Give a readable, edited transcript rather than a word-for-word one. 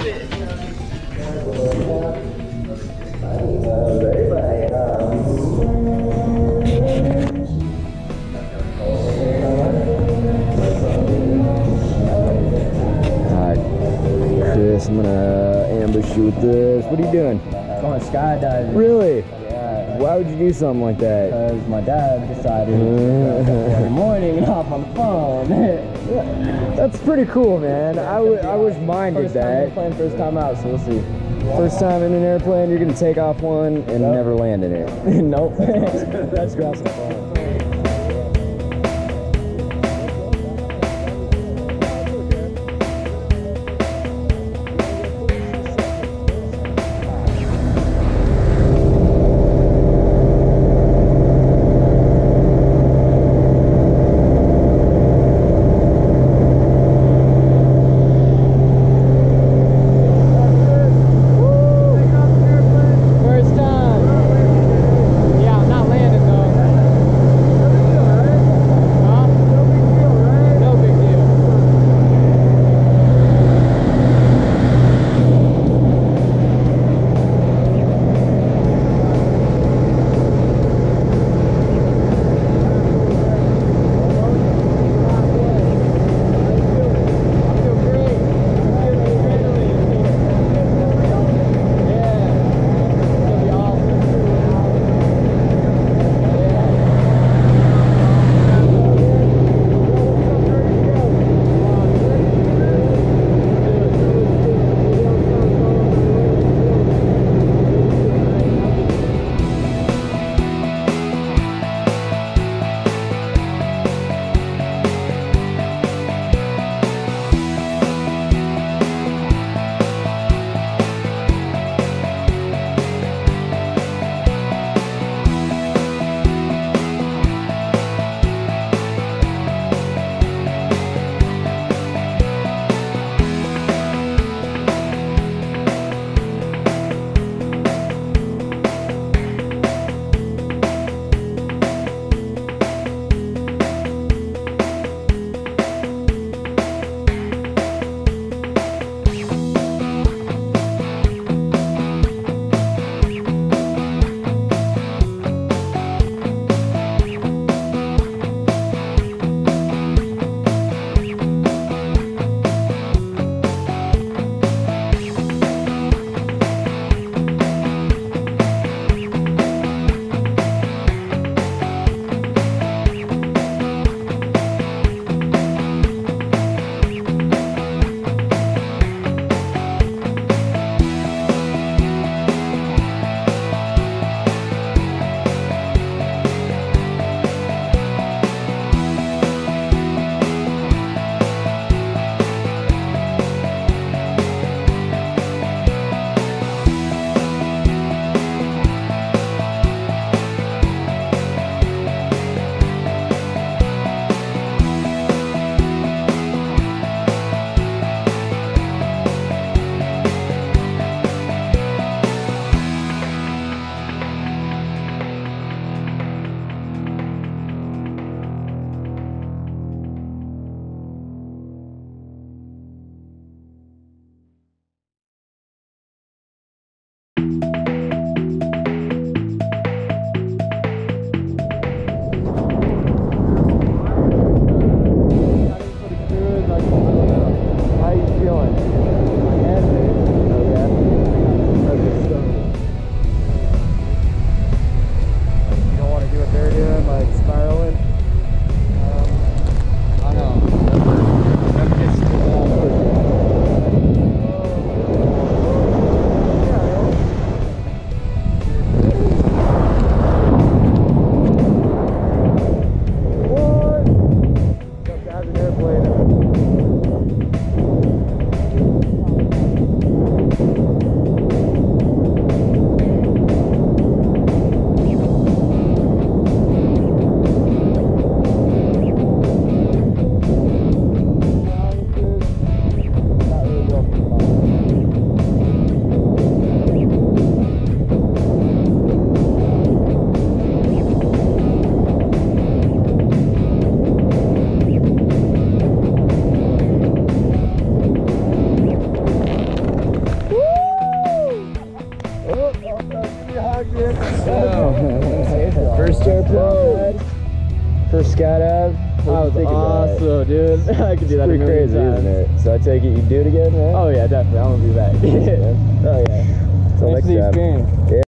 Chris, I'm gonna ambush you with this. What are you doing? Going skydiving. Really? Yeah. Why would you do something like that? Because my dad decided to wake up every morning and hop on the phone. That's pretty cool, man. I wish mine did that. First time out, so we'll see. First time in an airplane, you're gonna take off one and never land in it. Nope. That's got some fun. First airplane. First skydive. That was awesome, dude. I could do that. Pretty crazy, isn't it? So I take it you do it again, man? Oh yeah, definitely. I'm gonna be back. Oh yeah. Till Thanks next for the time. experience. Yeah.